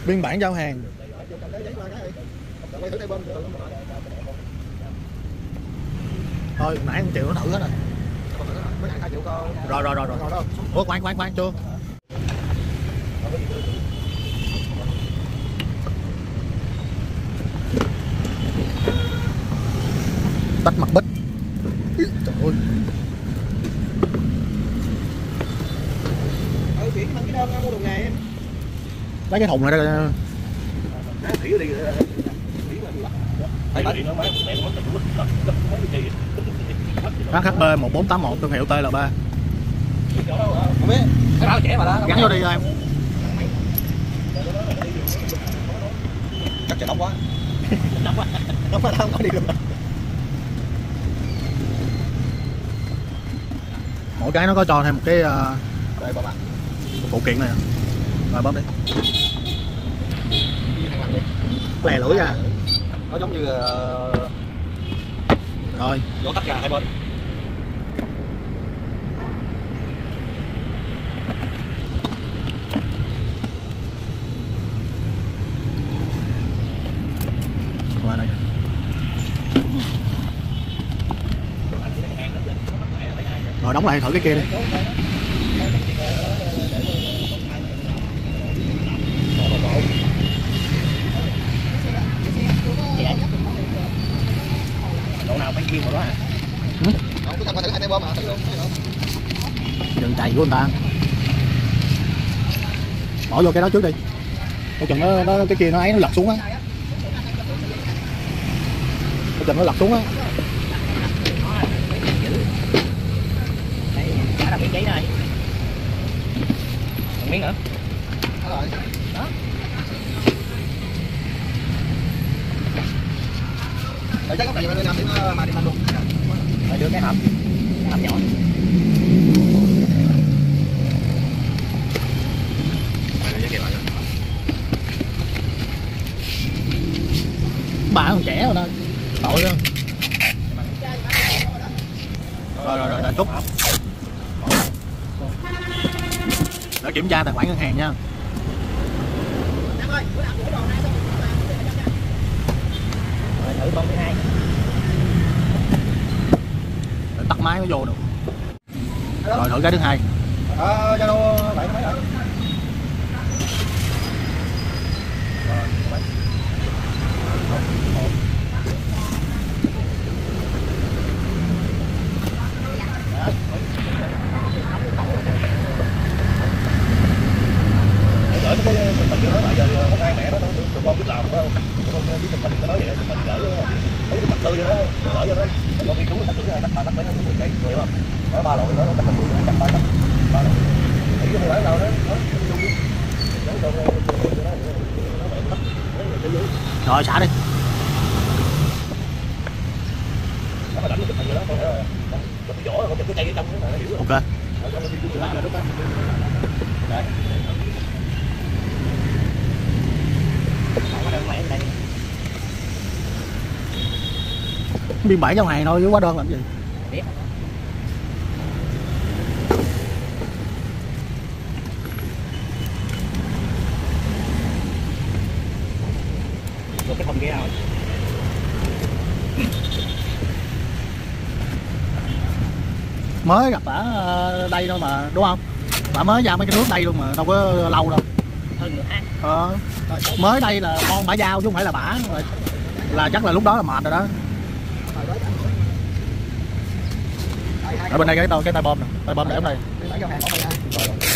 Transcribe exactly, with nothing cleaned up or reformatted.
Biên bản giao hàng. Thôi nãy một triệu nó thử hết rồi. Rồi rồi rồi rồi. Ủa khoan khoan khoan chưa. Tách mặt bích. Trời ơi. Lấy cái thùng này đây. hát hát bê một bốn tám một thương hiệu tê lờ bê. Không biết. Cái đó trẻ mà đó. Gắn vô đi em. Chắc trời nóng quá. Nóng quá. Nóng quá không có đi được. Mỗi cái nó có cho thêm một cái uh, đây bấm ạ. phụ kiện này. Rồi bấm đi. Lè lưỡi ra. Nó giống như uh... rồi vỗ tách ra hai bên. qua đây. Rồi đóng lại thử cái kia đi. Độ nào phải kia vào đó à? Ừ? Không, chúng ta có thử hai tay bom mà, thử luôn. Đừng chạy của người ta. Bỏ vô cái đó trước đi. Coi chừng nó, nó cái kia nó ấy nó lật xuống á. Coi chừng nó lật xuống á. Đây, trả là miếng giấy này. Một miếng nữa. Đó rồi. Đó. Để chắc cái này mình làm để nó mà đi thành luôn. Rồi đưa cái hộp. Cái hộp nhỏ. Bà còn trẻ rồi đó. Tội luôn. Rồi rồi rồi, rồi chút. Để kiểm tra tài khoản ngân hàng nha. Rồi thử con thứ hai. Để tắt máy mới vô được. Rồi thử cái thứ hai. Ờ, Zalo bảy mấy rồi. Gửi cái mình gửi lại giờ không ai mẹ nó tụi con biết làm phải không? Tụi con biết mình nó nói vậy tụi mình gửi mấy cái mặt tư cho nó gửi cho nó. Còn khi chúng nó tắt cái tắt tắt mấy nó cũng vậy, hiểu không? Nó ba lội nó tắt tắt tắt ba tắt ba lội. Thì cái phải đâu đó nó Rồi xả đi. nó đánh cái phần đó con cái vỏ con cái cây ở trong đó mà hiểu không? Ok. Đấy. Biên bản giao hàng thôi chứ hóa đơn làm gì. Biết. Rồi cái phòng kia rồi. Mới gặp bả đây thôi mà đúng không? Bả mới giao mấy cái nước đây luôn mà đâu có lâu đâu. Hơn nữa ha. Ờ, mới đây là con bả giao chứ không phải là bả. Là chắc là lúc đó là mệt rồi đó. Ở bên đây cái tay cái tay bom nè, tay bom để ở đây.